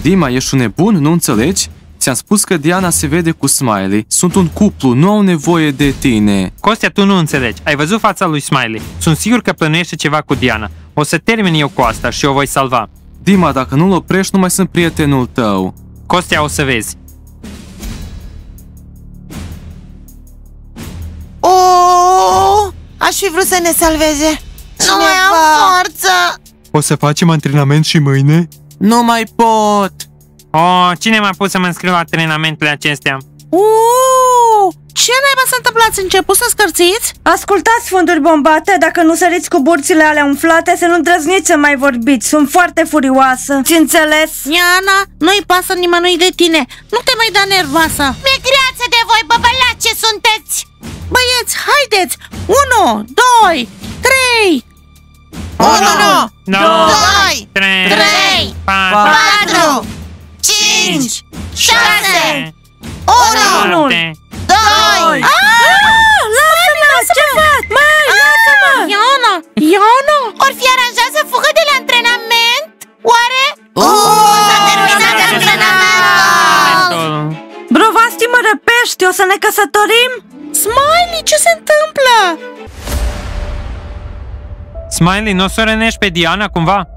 Dima, ești un nebun? Nu înțelegi? Ți-am spus că Diana se vede cu Smiley. Sunt un cuplu, nu au nevoie de tine. Costea, tu nu înțelegi. Ai văzut fața lui Smiley. Sunt sigur că plănuiește ceva cu Diana. O să termin eu cu asta și o voi salva. Dima, dacă nu-l oprești, nu mai sunt prietenul tău. Costea, o să vezi. Aș fi vrut să ne salveze. Nu mai am forță. O să facem antrenament și mâine? Nu mai pot. Cine m-a pus să mă înscriu la antrenamentele acestea? Ce naiba s-a întâmplat? Ați început să scârțiți? Ascultați, funduri bombate, dacă nu săriți cu burțile alea umflate, să nu îndrăzniți să mai vorbiți. Sunt foarte furioasă. Ți înțeles? Iana, nu-i pasă nimănui de tine. Nu te mai da nervoasă. Mi-e greață de voi, băbălace sunteți. Băieți, haideți! 1, 2, 3. 1, 2, 3, 4, 5, 6, 1, 2. Lasă-mă! Ce fac? Mai, lasă-mă! Iana, ori fi aranjat să fugă de la antrenament? Oare? S-a terminat antrenamentul! Brovasti, mă răpești, o să ne căsătorim? Smiley, ce se întâmplă? Smiley, nu o să o rănești pe Diana cumva?